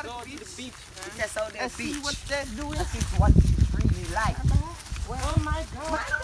to the beach. It's just on that And beach. see what that's doing. I see what you really like. Oh my God.